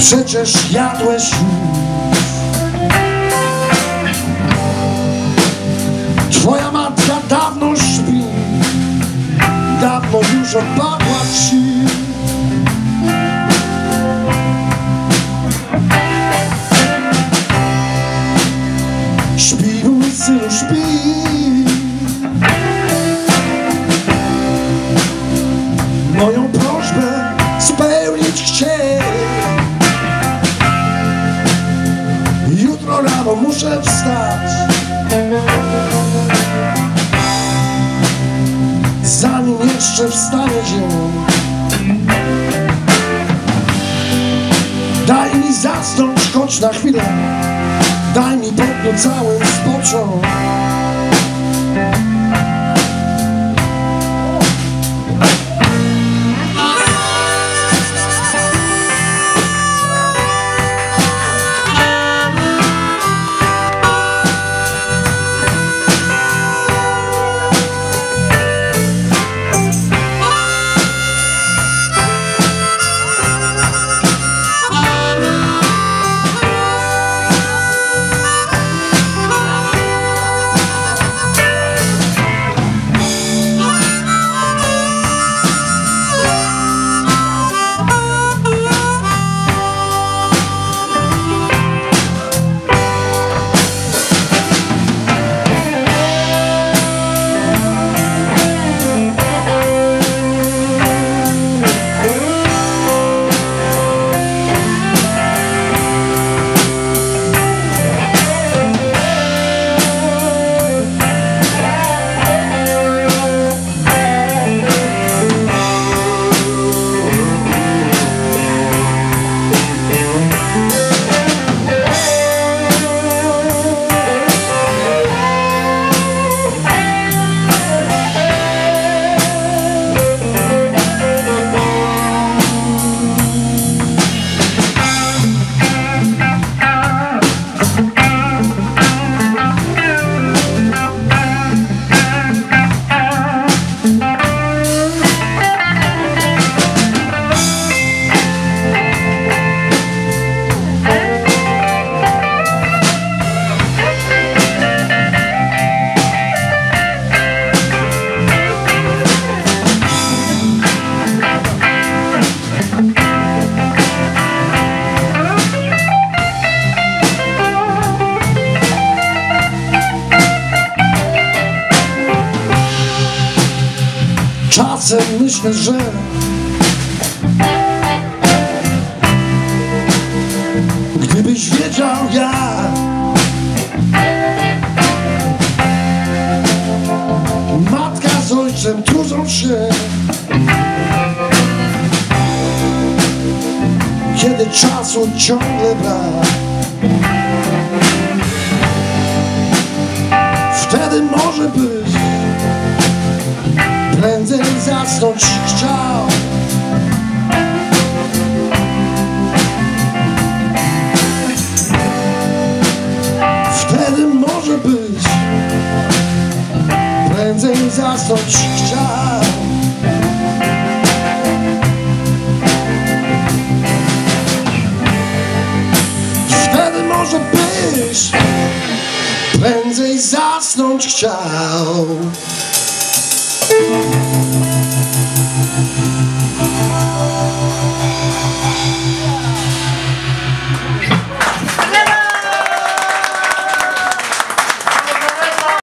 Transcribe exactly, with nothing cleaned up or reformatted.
Przecież jadłeś już. Twoja matka dawno śpi, dawno już opadła ci. Śpi, mój synu, śpi. Moją prośbę spełnić chciej. Jutro rano muszę wstać, zanim jeszcze wstanie dzień. Daj mi zasnąć choć na chwilę, daj mi po dniu całym spocząć. Czasem myślę, że gdybyś wiedział jak matka z ojcem trudzą się, kiedy czasu ciągle brak, wtedy może być prędzej zasnąć chciał. Wtedy może być prędzej zasnąć chciał. Wtedy może być prędzej zasnąć chciał.